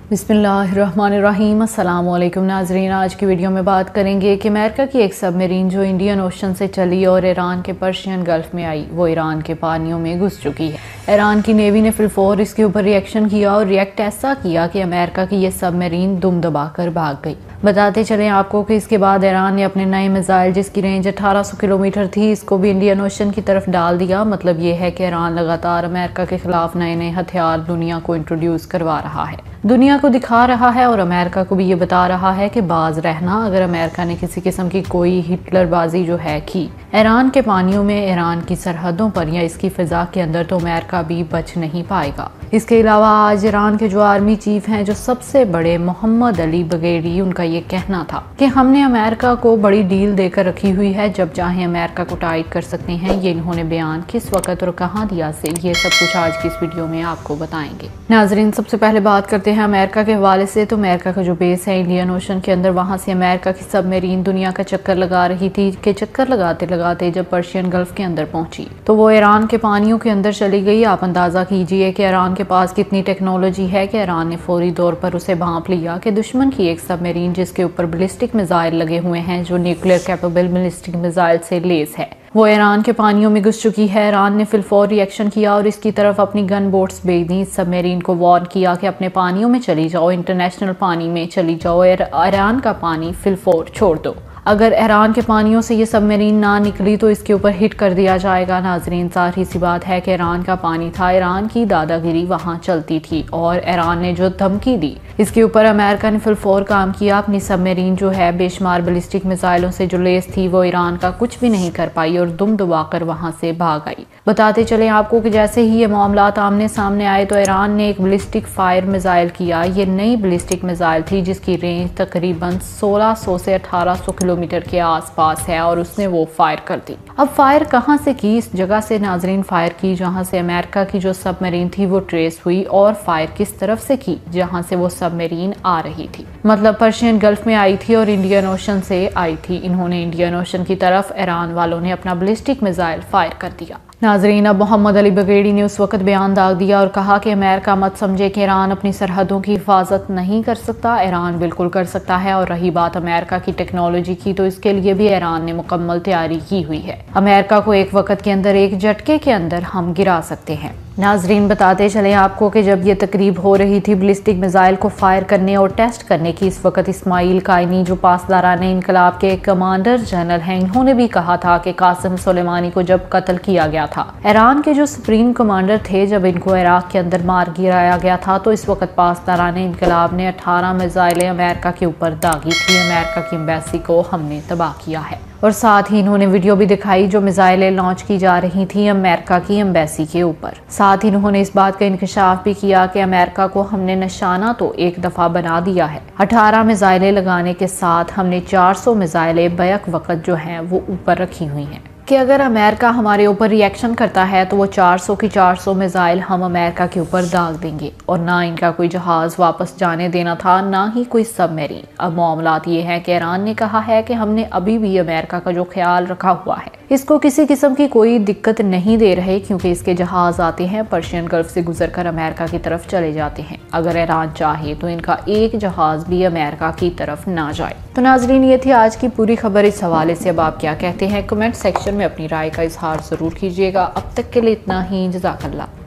बिस्मिल्लाहिर्रहमानिर्रहीम। अस्सलाम वालेकुम नाज़रीन। आज की वीडियो में बात करेंगे कि अमेरिका की एक सबमरीन जो इंडियन ओशन से चली और ईरान के पर्शियन गल्फ में आई वो ईरान के पानियों में घुस चुकी है। ईरान की नेवी ने फिलफौर इसके ऊपर रिएक्शन किया और रिएक्ट ऐसा किया कि अमेरिका की ये सबमरीन दुम दबाकर भाग गई। बताते चलें आपको कि इसके बाद ईरान ने अपने नए मिसाइल जिसकी रेंज 1800 किलोमीटर थी इसको भी इंडियन ओशन की तरफ डाल दिया। मतलब ये है कि ईरान लगातार अमेरिका के खिलाफ नए नए हथियार दुनिया को इंट्रोड्यूस करवा रहा है, दुनिया को दिखा रहा है और अमेरिका को भी ये बता रहा है कि बाज रहना अगर अमेरिका ने किसी किस्म की कोई हिटलरबाजी जो है की ईरान के पानियों में, ईरान की सरहदों पर या इसकी फिजा के अंदर, तो अमेरिका भी बच नहीं पाएगा। इसके अलावा आज ईरान के जो आर्मी चीफ हैं, जो सबसे बड़े मोहम्मद अली बगेरी, उनका ये कहना था कि हमने अमेरिका को बड़ी डील देकर रखी हुई है, जब चाहे अमेरिका को टाइट कर सकते हैं। ये इन्होंने बयान किस वक्त और कहाँ दिया से ये सब कुछ आज की इस वीडियो में आपको बताएंगे। नाजरीन, सबसे पहले बात करते हैं अमेरिका के हवाले से। तो अमेरिका का जो बेस है इंडियन ओशन के अंदर, वहां से अमेरिका की सबमरीन दुनिया का चक्कर लगा रही थी कि चक्कर लगाते लगाते जब पर्शियन गल्फ के अंदर पहुंची तो वो ईरान के पानियों के अंदर चली गई। आप अंदाजा कीजिए कि ईरान के पास कितनी टेक्नोलॉजी है कि ईरान ने फौरी तौर पर उसे भांप लिया कि दुश्मन की एक सबमरीन जिसके ऊपर बैलिस्टिक मिसाइल लगे हुए हैं, जो न्यूक्लियर कैपेबल बैलिस्टिक मिसाइल से लेस है, वो ईरान के पानियों में घुस चुकी है। ईरान ने फिलफौर रिएक्शन किया और इसकी तरफ अपनी गन बोट्स भेज दी। सबमरीन को वार्न किया कि अपने पानियों में चली जाओ, इंटरनेशनल पानी में चली जाओ, ईरान का पानी फिलफौर छोड़ दो। अगर ईरान के पानियों से ये सबमरीन ना निकली तो इसके ऊपर हिट कर दिया जाएगा। नाजरीन, सारी सी बात है कि ईरान का पानी था, ईरान की दादागिरी वहां चलती थी और ईरान ने जो धमकी दी इसके ऊपर अमेरिका ने फिलफौर काम किया। अपनी सबमरीन जो है बेशुमार बैलिस्टिक मिसाइलों से जो लेस थी वो ईरान का कुछ भी नहीं कर पाई और दुम दबाकर वहां से भाग आई। बताते चले आपको कि जैसे ही ये मामलात आमने सामने आए तो ईरान ने एक बैलिस्टिक फायर मिसाइल किया। ये नई बैलिस्टिक मिसाइल थी जिसकी रेंज तकरीबन 1600 से 1800 किलोमीटर के आसपास है और उसने वो फायर कर दी। अब फायर कहां से की? इस जगह से नाजरीन फायर की जहां से अमेरिका की जो सबमरीन थी वो ट्रेस हुई। और फायर किस तरफ से की? जहां से वो सबमरीन आ रही थी, मतलब पर्शियन गल्फ में आई थी और इंडियन ओशन से आई थी। इन्होंने इंडियन ओशन की तरफ ईरान वालों ने अपना बैलिस्टिक मिसाइल फायर कर दिया। नाजरीन, अब मोहम्मद अली बगेरी ने उस वक्त बयान दाग दिया और कहा कि अमेरिका मत समझे कि ईरान अपनी सरहदों की हिफाजत नहीं कर सकता। ईरान बिल्कुल कर सकता है। और रही बात अमेरिका की टेक्नोलॉजी की, तो इसके लिए भी ईरान ने मुकम्मल तैयारी की हुई है। अमेरिका को एक वक्त के अंदर, एक झटके के अंदर हम गिरा सकते हैं। नाजरीन, बताते चले आपको कि जब ये तकरीब हो रही थी बैलिस्टिक मिसाइल को फायर करने और टेस्ट करने की, इस वक्त इस्माइल कायनी जो पासदाराने इनकलाब के कमांडर जनरल हैं, इन्होंने भी कहा था कि कासिम सुलेमानी को जब कत्ल किया गया था, ईरान के जो सुप्रीम कमांडर थे, जब इनको इराक के अंदर मार गिराया गया था, तो इस वक्त पासदाराने इनकलाब ने 18 मिसाइलें अमेरिका के ऊपर दागी थी। अमेरिका की एम्बेसी को हमने तबाह किया है। और साथ ही इन्होंने वीडियो भी दिखाई जो मिसाइलें लॉन्च की जा रही थी अमेरिका की एम्बेसी के ऊपर। साथ ही इन्होंने इस बात का इंकशाफ भी किया कि अमेरिका को हमने निशाना तो एक दफा बना दिया है। 18 मिसाइलें लगाने के साथ हमने 400 मिसाइलें बैक वक्त जो हैं वो ऊपर रखी हुई हैं कि अगर अमेरिका हमारे ऊपर रिएक्शन करता है तो वो 400 की 400 मिसाइल हम अमेरिका के ऊपर दाग देंगे। और ना इनका कोई जहाज वापस जाने देना था, ना ही कोई सबमरीन। अब मामलात ये है कि ईरान ने कहा है कि हमने अभी भी अमेरिका का जो ख्याल रखा हुआ है, इसको किसी किस्म की कोई दिक्कत नहीं दे रहे, क्योंकि इसके जहाज आते हैं पर्शियन गल्फ से गुजरकर अमेरिका की तरफ चले जाते हैं। अगर ईरान चाहे तो इनका एक जहाज भी अमेरिका की तरफ ना जाए। तो नाजरीन, ये थी आज की पूरी खबर। इस हवाले से अब आप क्या कहते हैं? कमेंट सेक्शन में अपनी राय का इजहार जरूर कीजिएगा। अब तक के लिए इतना ही। जज़ाकल्लाह।